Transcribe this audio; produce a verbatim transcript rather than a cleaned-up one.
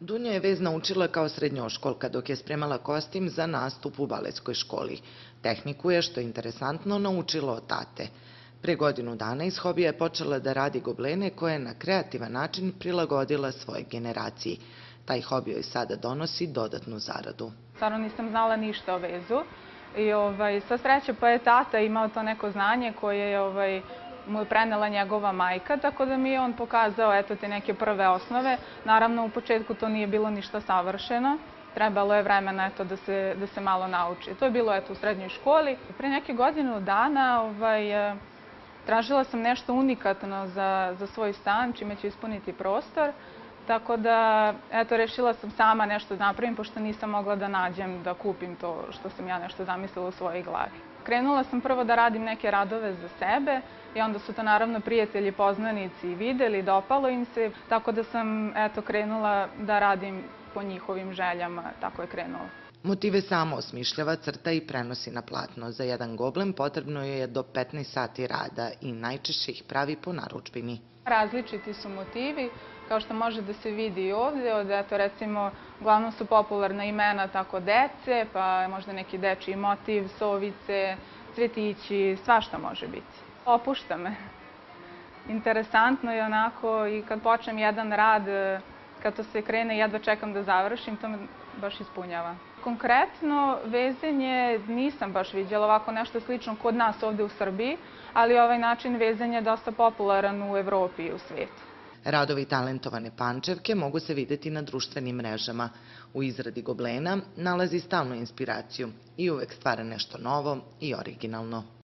Dunja je vez naučila kao srednjoškolka dok je spremala kostim za nastup u baletskoj školi. Tehniku je, što je interesantno, naučila od tate. Pre godinu dana iz hobija je počela da radi goblene koje je na kreativan način prilagodila svojoj generaciji. Taj hobi joj sada donosi dodatnu zaradu. Stvarno nisam znala ništa o vezu i ovaj, sva sreća pa je tata imao to neko znanje koje je ovaj, mu je prenela njegova majka, tako da mi je on pokazao eto te neke prve osnove. Naravno u početku to nije bilo ništa savršeno, trebalo je vremena eto da se, da se malo nauči. To je bilo eto u srednjoj školi. Pre neke godinu dana ovaj, tražila sam nešto unikatno za, za svoj stan, čime ću ispuniti prostor. Tako da, eto, rešila sam sama nešto da napravim, pošto nisam mogla da nađem, da kupim to što sam ja nešto zamislila u svojoj glavi. Krenula sam prvo da radim neke radove za sebe i onda su to naravno prijatelji, poznanici videli, dopalo im se, tako da sam, eto, krenula da radim po njihovim željama, tako je krenulo. Motive samo osmišljava, crta i prenosi na platno. Za jedan goblen potrebno je do petnaest sati rada i najčešće ih pravi po narudžbini. Različiti su motivi, kao što može da se vidi i ovdje, od, eto, recimo, uglavnom su popularna imena tako dece, pa možda neki dečiji motiv, sovice, cvetići, svašta može biti. Opušta me. Interesantno je onako i kad počnem jedan rad, kad to se krene, jedva čekam da završim, to me baš ispunjava. Konkretno, vezenje nisam baš vidjela ovako nešto slično kod nas ovdje u Srbiji, ali ovaj način vezanja je dosta popularan u Evropi i u svijetu. Radovi talentovane Pančevke mogu se videti na društvenim mrežama. U izradi goblena nalazi stalnu inspiraciju i uvek stvara nešto novo i originalno.